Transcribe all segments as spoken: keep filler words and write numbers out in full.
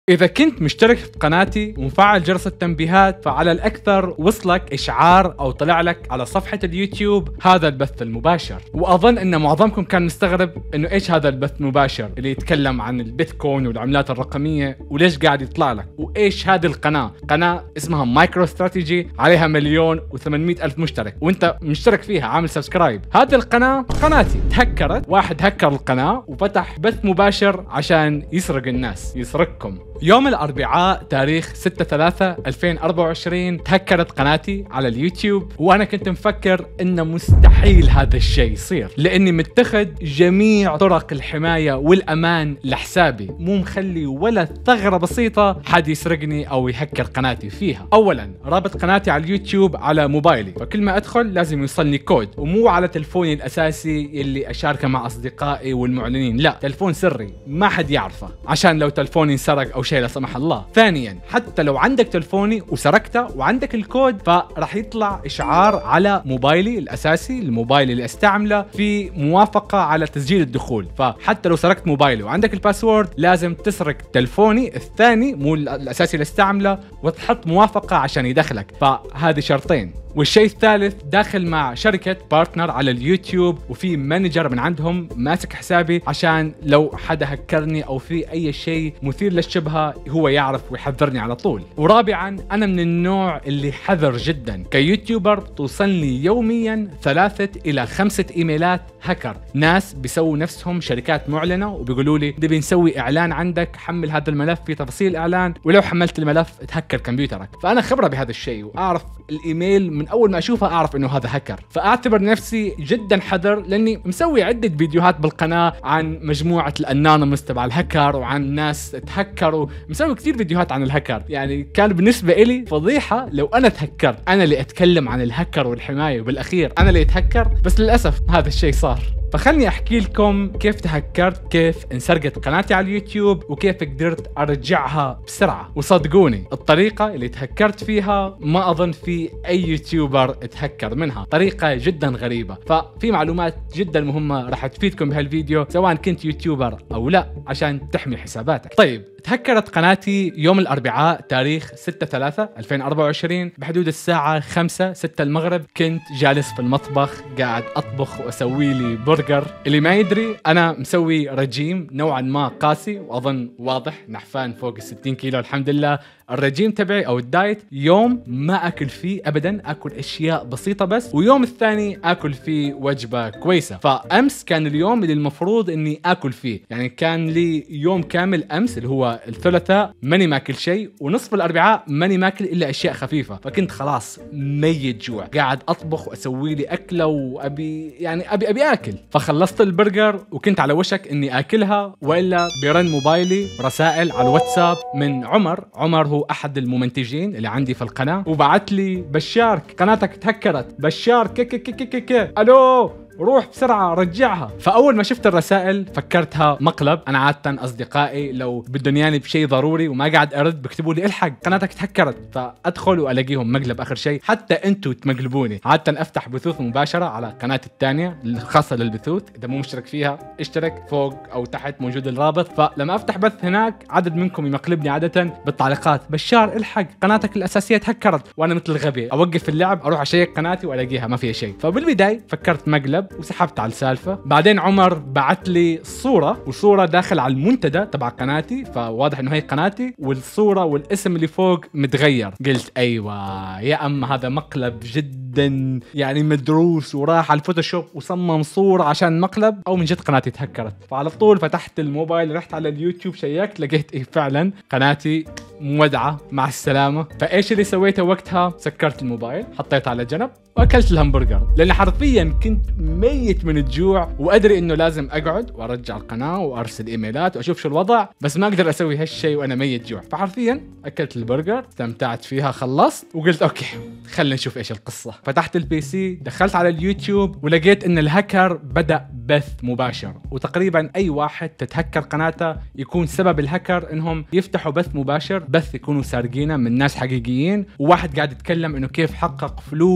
إذا كنت مشترك في قناتي ومفعل جرس التنبيهات فعلى الأكثر وصلك إشعار أو طلع لك على صفحة اليوتيوب هذا البث المباشر. وأظن أن معظمكم كان مستغرب إنه إيش هذا البث المباشر اللي يتكلم عن البيتكوين والعملات الرقمية وليش قاعد يطلع لك، وإيش هذه القناة. قناة اسمها مايكرو استراتيجي عليها مليون وثمانمئة ألف مشترك وأنت مشترك فيها عامل سبسكرايب. هذه القناة قناتي تهكرت، واحد هكر القناة وفتح بث مباشر عشان يسرق الناس، يسرقكم. يوم الأربعاء تاريخ ستة ثلاثة ألفين وأربعة وعشرين تهكرت قناتي على اليوتيوب، وأنا كنت مفكر إنه مستحيل هذا الشيء يصير لأني متخذ جميع طرق الحماية والأمان لحسابي، مو مخلي ولا ثغرة بسيطة حد يسرقني أو يهكر قناتي فيها. أولا رابط قناتي على اليوتيوب على موبايلي، فكل ما أدخل لازم يوصلني كود، ومو على تلفوني الأساسي اللي أشاركه مع أصدقائي والمعلنين، لا تلفون سري ما حد يعرفه عشان لو تلفوني انسرق أو شيء لا سمح الله. ثانيا حتى لو عندك تلفوني وسرقته وعندك الكود فراح يطلع إشعار على موبايلي الأساسي، الموبايل اللي استعمله، في موافقة على تسجيل الدخول. فحتى لو سرقت موبايلي وعندك الباسورد لازم تسرق تلفوني الثاني مو الأساسي اللي استعمله وتحط موافقة عشان يدخلك، فهذه شرطين. والشيء الثالث داخل مع شركة بارتنر على اليوتيوب وفي مانجر من عندهم ماسك حسابي عشان لو حدا هكرني او في اي شيء مثير للشبهة هو يعرف ويحذرني على طول. ورابعا انا من النوع اللي حذر جدا كيوتيوبر، توصلني يوميا ثلاثة الى خمسة ايميلات هكر، ناس بيسووا نفسهم شركات معلنة وبيقولوا لي نبي نسوي اعلان عندك، حمل هذا الملف في تفاصيل الاعلان، ولو حملت الملف تهكر كمبيوترك. فانا خبرة بهذا الشيء واعرف الايميل من اول ما اشوفها اعرف انه هذا هكر، فاعتبر نفسي جدا حذر لاني مسوي عده فيديوهات بالقناه عن مجموعه الانونيمس تبع الهكر وعن ناس تهكروا، مسوي كثير فيديوهات عن الهكر. يعني كان بالنسبه إلي فضيحه لو انا تهكرت، انا اللي اتكلم عن الهكر والحمايه وبالاخير انا اللي اتهكر، بس للاسف هذا الشيء صار. فخلني احكي لكم كيف تهكرت، كيف انسرقت قناتي على اليوتيوب، وكيف قدرت ارجعها بسرعه. وصدقوني الطريقه اللي تهكرت فيها ما اظن في اي يوتيوبر اتهكر منها، طريقه جدا غريبه. ففي معلومات جدا مهمه راح تفيدكم بهالفيديو سواء كنت يوتيوبر او لا عشان تحمي حساباتك. طيب تهكرت قناتي يوم الأربعاء تاريخ ستة ثلاثة ألفين وأربعة وعشرين بحدود الساعة خمسة ستة المغرب. كنت جالس في المطبخ قاعد أطبخ وأسوي لي برجر. اللي ما يدري أنا مسوي رجيم نوعا ما قاسي وأظن واضح، نحفان فوق الستين كيلو الحمد لله. الرجيم تبعي أو الدايت يوم ما أكل فيه أبدا، أكل أشياء بسيطة بس، ويوم الثاني أكل فيه وجبة كويسة. فأمس كان اليوم اللي المفروض إني أكل فيه، يعني كان لي يوم كامل أمس اللي هو الثلاثاء ماني ماكل شيء، ونصف الأربعاء ماني ماكل إلا أشياء خفيفة. فكنت خلاص ميت جوع، قاعد أطبخ وأسوي لي أكلة وأبي يعني أبي أبي أكل. فخلصت البرجر وكنت على وشك إني أكلها، وإلا برن موبايلي رسائل على الواتساب من عمر. عمر هو أحد المنتجين اللي عندي في القناة، وبعت لي بشار قناتك تهكرت، بشار كي كي كي كي كي ألو روح بسرعة رجعها. فأول ما شفت الرسائل فكرتها مقلب. أنا عادة أصدقائي لو بدهم ياني بشيء ضروري وما قاعد أرد بكتبوا لي الحق قناتك تهكرت، فأدخل وألاقيهم مقلب آخر شيء. حتى أنتوا تمقلبوني. عادة أفتح بثوث مباشرة على قناتي الثانية الخاصة للبثوث، إذا مو مشترك فيها اشترك، فوق أو تحت موجود الرابط. فلما أفتح بث هناك عدد منكم يمقلبني عادة بالتعليقات بشار الحق قناتك الأساسية تهكرت، وأنا مثل الغبي أوقف اللعب أروح أشيك قناتي وألاقيها ما فيها شيء. فبالبداية فكرت مقلب وسحبت على السالفة. بعدين عمر بعت لي صورة، وصورة داخل على المنتدى تبع قناتي، فواضح انه هي قناتي، والصورة والاسم اللي فوق متغير. قلت ايوه يا اما هذا مقلب جدا يعني مدروس وراح على الفوتوشوب وصمم صورة عشان مقلب، او من جد قناتي تهكرت. فعلى طول فتحت الموبايل، رحت على اليوتيوب شيكت، لقيت ايه فعلا قناتي مودعة مع السلامة. فايش اللي سويته وقتها؟ سكرت الموبايل، حطيته على جنب واكلت الهمبرجر، لان حرفيا كنت ميت من الجوع وادري انه لازم اقعد وارجع القناه وارسل ايميلات واشوف شو الوضع، بس ما اقدر اسوي هالشيء وانا ميت جوع. فحرفيا اكلت البرجر، استمتعت فيها، خلصت وقلت اوكي خلينا نشوف ايش القصه. فتحت البي سي، دخلت على اليوتيوب، ولقيت ان الهكر بدا بث مباشر. وتقريبا اي واحد تتهكر قناته يكون سبب الهكر انهم يفتحوا بث مباشر، بث يكونوا سارقينه من ناس حقيقيين، وواحد قاعد يتكلم انه كيف حقق فلوس واموال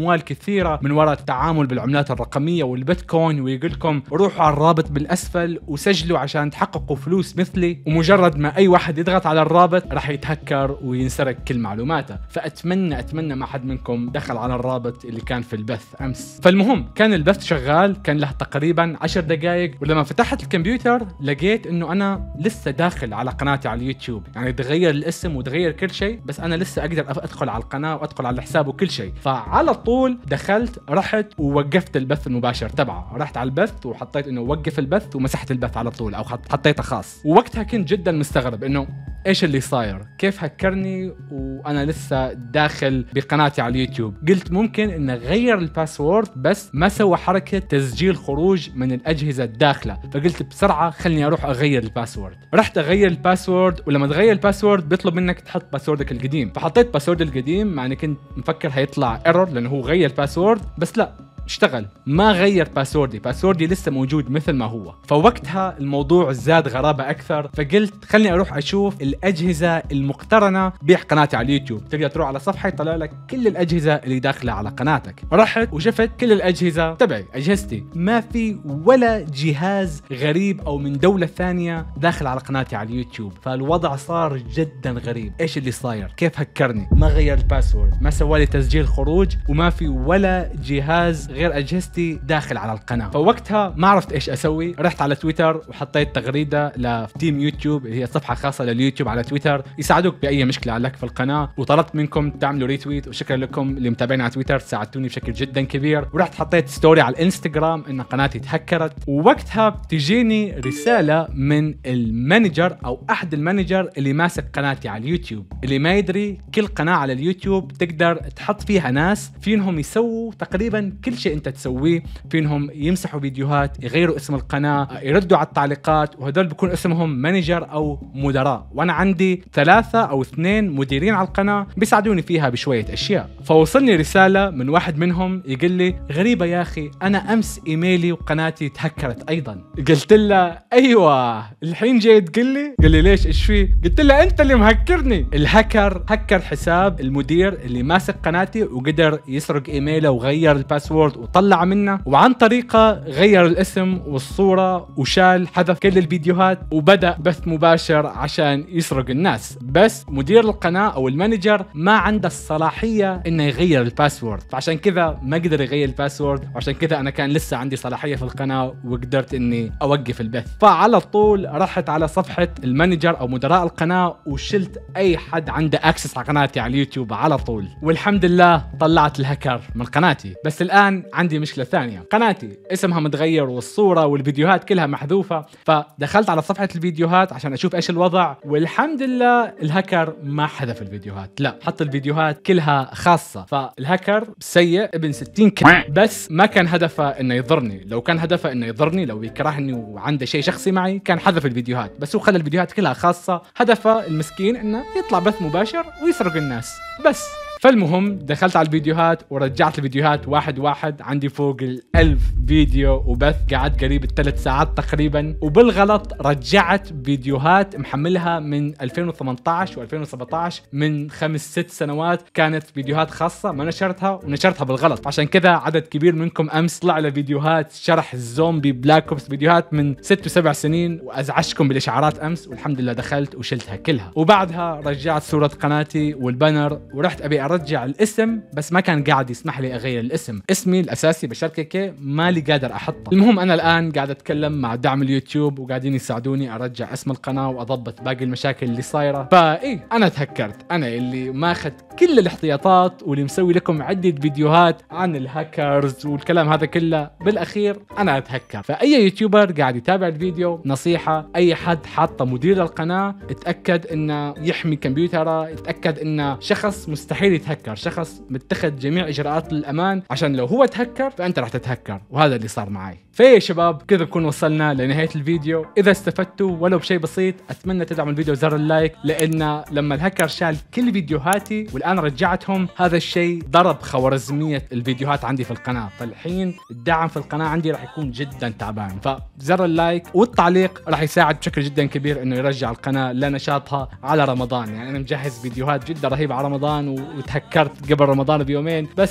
اموال كثيره من وراء التعامل بالعملات الرقميه والبيتكوين، ويقول لكم روحوا على الرابط بالاسفل وسجلوا عشان تحققوا فلوس مثلي، ومجرد ما اي واحد يضغط على الرابط راح يتهكر وينسرق كل معلوماته. فاتمنى اتمنى ما حد منكم دخل على الرابط اللي كان في البث امس. فالمهم كان البث شغال، كان له تقريبا عشر دقائق، ولما فتحت الكمبيوتر لقيت انه انا لسه داخل على قناتي على اليوتيوب، يعني تغير الاسم وتغير كل شيء، بس انا لسه اقدر ادخل على القناه وادخل على الحساب وكل شيء. فعلى طول دخلت رحت ووقفت البث المباشر تبعه، رحت على البث وحطيت انه وقف البث ومسحت البث على طول، او حطيته خاص. ووقتها كنت جدا مستغرب انه ايش اللي صاير، كيف هكرني وانا لسه داخل بقناتي على اليوتيوب. قلت ممكن انه غير الباسورد بس ما سوى حركه تسجيل خروج من الاجهزه الداخله، فقلت بسرعه خلني اروح اغير الباسورد. رحت اغير الباسورد، ولما تغير الباسورد بيطلب منك تحط باسوردك القديم، فحطيت باسورد القديم مع اني كنت مفكر هيطلع ايرور لانه هو غير الباسورد، بس لا اشتغل، ما غير باسوردي، باسوردي لسه موجود مثل ما هو. فوقتها الموضوع زاد غرابة أكثر، فقلت خلني أروح أشوف الأجهزة المقترنة بقناتي على اليوتيوب. تقدر تروح على صفحة يطلع لك كل الأجهزة اللي داخلة على قناتك. رحت وشفت كل الأجهزة تبعي، أجهزتي، ما في ولا جهاز غريب أو من دولة ثانية داخل على قناتي على اليوتيوب. فالوضع صار جدا غريب. إيش اللي صاير؟ كيف هكرني؟ ما غير الباسورد، ما سوالي تسجيل خروج، وما في ولا جهاز غير اجهزتي داخل على القناه. فوقتها ما عرفت ايش اسوي، رحت على تويتر وحطيت تغريده لتيم يوتيوب، هي صفحه خاصه لليوتيوب على تويتر يساعدوك باي مشكله لك في القناه، وطلبت منكم تعملوا ريتويت، وشكرا لكم اللي متابعين على تويتر ساعدتوني بشكل جدا كبير. ورحت حطيت ستوري على الانستغرام ان قناتي تهكرت، ووقتها بتجيني رساله من المانجر او احد المانجر اللي ماسك قناتي على اليوتيوب. اللي ما يدري كل قناه على اليوتيوب تقدر تحط فيها ناس فينهم يسووا تقريبا كل شيء انت تسويه، فينهم يمسحوا فيديوهات، يغيروا اسم القناه، يردوا على التعليقات، وهدول بيكون اسمهم مانجر او مدراء. وانا عندي ثلاثه او اثنين مديرين على القناه بيساعدوني فيها بشويه اشياء. فوصلني رساله من واحد منهم يقول لي غريبه يا اخي، انا امس ايميلي وقناتي تهكرت ايضا. قلت له ايوه الحين جاي تقول لي؟ قال لي ليش ايش فيه؟ قلت له انت اللي مهكرني. الهكر هكر حساب المدير اللي ماسك قناتي، وقدر يسرق ايميله وغير الباسورد وطلع منه، وعن طريقه غير الاسم والصوره وشال حذف كل الفيديوهات، وبدأ بث مباشر عشان يسرق الناس. بس مدير القناه او المانجر ما عنده الصلاحيه انه يغير الباسورد، فعشان كذا ما قدر يغير الباسورد، وعشان كذا انا كان لسه عندي صلاحيه في القناه وقدرت اني اوقف البث. فعلى طول رحت على صفحه المانجر او مدراء القناه وشلت اي حد عنده اكسس على قناتي على اليوتيوب على طول، والحمد لله طلعت الهكر من قناتي. بس الان عندي مشكله ثانيه، قناتي اسمها متغير والصوره والفيديوهات كلها محذوفه. فدخلت على صفحه الفيديوهات عشان اشوف ايش الوضع، والحمد لله الهكر ما حذف الفيديوهات، لا حط الفيديوهات كلها خاصه. فالهكر سيء ابن ستين كلمه، بس ما كان هدفه انه يضرني. لو كان هدفه انه يضرني، لو يكرهني وعنده شيء شخصي معي، كان حذف الفيديوهات، بس هو خلى الفيديوهات كلها خاصه. هدفه المسكين انه يطلع بث مباشر ويسرق الناس بس. فالمهم دخلت على الفيديوهات ورجعت الفيديوهات واحد واحد، عندي فوق الألف فيديو وبث، قعدت قريب الثلاث ساعات تقريبا. وبالغلط رجعت فيديوهات محملها من ألفين وثمانية عشر وألفين وسبعة عشر، من خمس ست سنوات، كانت فيديوهات خاصة ما نشرتها ونشرتها بالغلط. عشان كذا عدد كبير منكم أمس طلع له فيديوهات شرح الزومبي بلاك اوبس، فيديوهات من ست وسبع سنين، وأزعجكم بالإشعارات أمس، والحمد لله دخلت وشلتها كلها. وبعدها رجعت صورة قناتي والبانر، ورحت أبي ارجع الاسم، بس ما كان قاعد يسمح لي اغير الاسم. اسمي الاساسي بشركه مالي قادر احطه. المهم انا الان قاعد اتكلم مع دعم اليوتيوب وقاعدين يساعدوني ارجع اسم القناه واضبط باقي المشاكل اللي صايره. فاي انا تهكرت، انا اللي ماخذ كل الاحتياطات واللي مسوي لكم عده فيديوهات عن الهاكرز والكلام هذا كله، بالاخير انا اتهكر. فاي يوتيوبر قاعد يتابع الفيديو، نصيحه، اي حد حاطه مدير القناه اتاكد انه يحمي كمبيوتره، اتاكد انه شخص مستحيل يتهكر، شخص متخذ جميع اجراءات الامان، عشان لو هو تهكر فانت راح تتهكر. وهذا اللي صار معي. فيا شباب كذا نكون وصلنا لنهايه الفيديو. اذا استفدتوا ولو بشيء بسيط اتمنى تدعموا الفيديو زر اللايك، لان لما الهكر شال كل فيديوهاتي والان رجعتهم، هذا الشيء ضرب خوارزميه الفيديوهات عندي في القناه. فالحين الدعم في القناه عندي راح يكون جدا تعبان. فزر اللايك والتعليق راح يساعد بشكل جدا كبير انه يرجع القناه لنشاطها على رمضان. يعني انا مجهز فيديوهات جدا رهيبه على رمضان، وتهكرت قبل رمضان بيومين، بس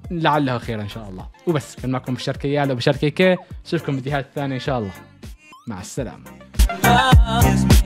لعلها خير ان شاء الله. وبس كان معكم بشار كيال وبشار كيكي، نشوفكم فيديوهات ثانيه ان شاء الله. مع السلامه.